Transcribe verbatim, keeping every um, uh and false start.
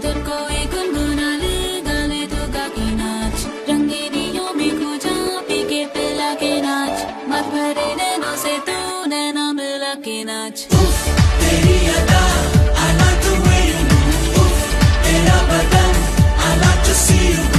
धुन कोई गुनगुना ले, गाले तो गा के नाच, रंगीनियों में खो जा, पी के पिला के नाच, मत भरे नैनों से तू नैना मिला के नाच। उफ, तेरी अदा, I like the way you move. उफ, तेरा बदन, I like to see you